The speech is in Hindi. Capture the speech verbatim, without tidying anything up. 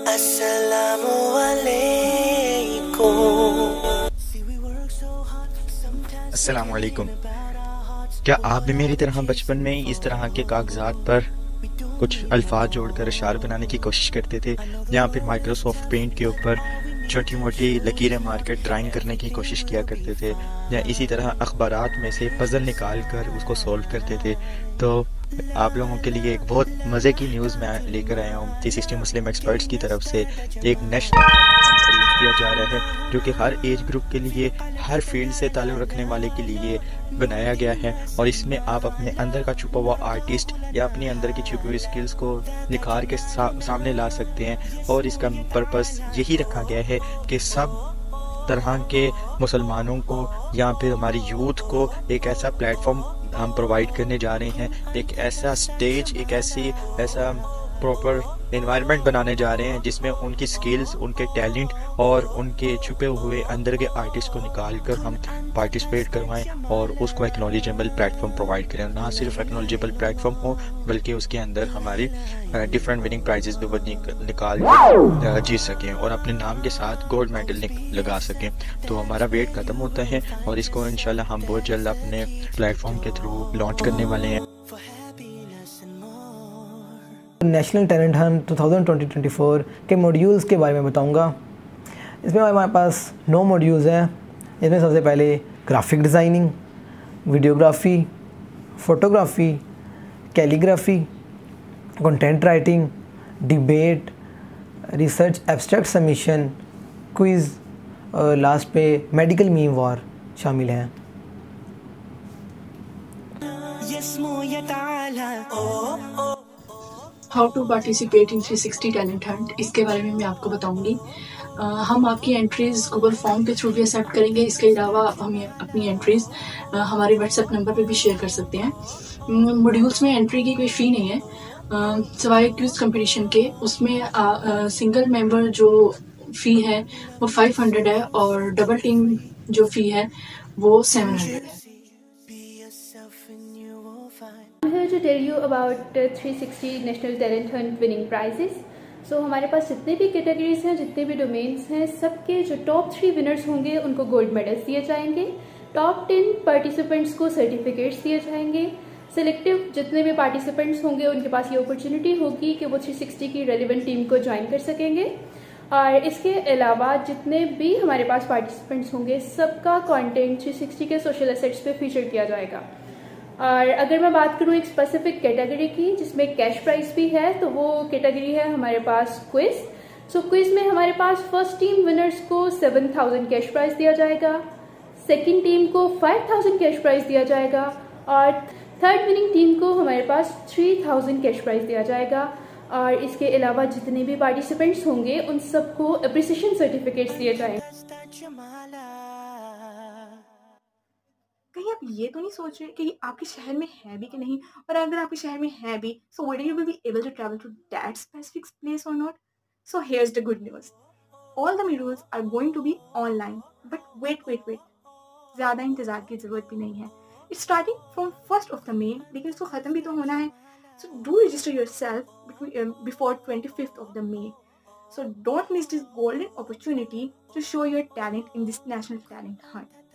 अस्सलामु अलैकुम। अस्सलाम वालेकुम। क्या आप भी मेरी तरह बचपन में इस तरह के कागजात पर कुछ अल्फाज जोड़कर अशार बनाने की कोशिश करते थे, या फिर माइक्रोसॉफ्ट पेंट के ऊपर छोटी मोटी लकीरें मारकर ड्राइंग करने की कोशिश किया करते थे, या इसी तरह अखबारात में से पज़ल निकाल कर उसको सॉल्व करते थे? तो आप लोगों के लिए एक बहुत मज़े की न्यूज़ मैं लेकर आया हूँ। थ्री सिक्सटी मुस्लिम एक्सपर्ट्स की तरफ से एक नेशनल अरेंज किया जा रहा है, जो कि हर एज ग्रुप के लिए, हर फील्ड से ताल्लुक़ रखने वाले के लिए बनाया गया है। और इसमें आप अपने अंदर का छुपा हुआ आर्टिस्ट या अपने अंदर की छुपी हुई स्किल्स को निखार के सा, सामने ला सकते हैं। और इसका पर्पस यही रखा गया है कि सब तरह के मुसलमानों को या फिर हमारी यूथ को एक ऐसा प्लेटफॉर्म हम प्रोवाइड करने जा रहे हैं, एक ऐसा स्टेज, एक ऐसी ऐसा प्रॉपर एनवायरनमेंट बनाने जा रहे हैं जिसमें उनकी स्किल्स, उनके टैलेंट और उनके छुपे हुए अंदर के आर्टिस्ट को निकाल कर हम पार्टिसिपेट करवाएं और उसको एक्नॉलेजेबल प्लेटफॉर्म प्रोवाइड करें। ना सिर्फ एक्नॉलेजेबल प्लेटफॉर्म हो, बल्कि उसके अंदर हमारी डिफरेंट विनिंग प्राइजेस भी वो निकाल कर जीत सकें और अपने नाम के साथ गोल्ड मेडल लगा सकें। तो हमारा वेट ख़त्म होता है और इसको इंशाल्लाह हम बहुत जल्द अपने प्लेटफॉर्म के थ्रू लॉन्च करने वाले हैं। National talent hunt two thousand twenty four के मॉड्यूल्स के बारे में बताऊंगा। इसमें हमारे पास नौ मॉड्यूल्स हैं। इसमें सबसे पहले graphic designing, videography, photography, calligraphy, content writing, debate, research abstract submission, quiz और लास्ट पे मेडिकल मीम वॉर शामिल हैं। How to participate in three sixty talent hunt, इसके बारे में मैं आपको बताऊंगी। uh, हम आपकी एंट्रीज़ गूगल फॉर्म के थ्रू भी एक्सेप्ट करेंगे। इसके अलावा हम अपनी एंट्रीज़ uh, हमारे व्हाट्सएप नंबर पे भी शेयर कर सकते हैं। मॉड्यूल्स में एंट्री की कोई फ़ी नहीं है, uh, सिवाय क्विज़ कंपटीशन के। उसमें सिंगल मेंबर जो फ़ी है वो फाइव हंड्रेड है और डबल टीम जो फ़ी है वो सेवन हंड्रेड है। I'm here to tell you about uh, three sixty National Talent Hunt winning prizes. So हमारे पास जितने भी कैटेगरीज हैं, जितने भी डोमेन्स हैं, सबके जो टॉप थ्री विनर्स होंगे उनको गोल्ड मेडल्स दिए जाएंगे। टॉप टेन पार्टिसिपेंट्स को सर्टिफिकेट्स दिए जाएंगे। सिलेक्टिव जितने भी पार्टिसिपेंट्स होंगे उनके पास ये अपॉर्चुनिटी होगी कि वो थ्री सिक्सटी की रेलिवेंट टीम को ज्वाइन कर सकेंगे। और इसके अलावा जितने भी हमारे पास पार्टिसिपेंट्स होंगे सबका कंटेंट थ्री सिक्सटी के सोशल एसेट्स पे फीचर किया जाएगा। और अगर मैं बात करूँ एक स्पेसिफिक कैटेगरी की जिसमें कैश प्राइस भी है, तो वो कैटेगरी है हमारे पास क्विज। सो क्विज में हमारे पास फर्स्ट टीम विनर्स को सेवन थाउजेंड कैश प्राइस दिया जाएगा, सेकंड टीम को फाइव थाउजेंड कैश प्राइस दिया जाएगा और थर्ड विनिंग टीम को हमारे पास थ्री थाउजेंड कैश प्राइस दिया जाएगा। और इसके अलावा जितने भी पार्टिसिपेंट्स होंगे उन सबको एप्रिसिएशन सर्टिफिकेट्स दिए जाएंगे। कहीं आप ये तो नहीं सोच रहे कि आपके शहर में है भी कि नहीं, और अगर आपके शहर में है भी, so would you be able to travel to that specific place और not? So here's the good news, all the modules are going to be online. But wait wait wait ज़्यादा इंतजार की ज़रूरत भी नहीं है। It's starting from first of the May, लेकिन इसको ख़त्म भी तो होना है। So do register yourself before twenty fifth of the May. So don't miss this golden opportunity to show your talent in this national talent hunt.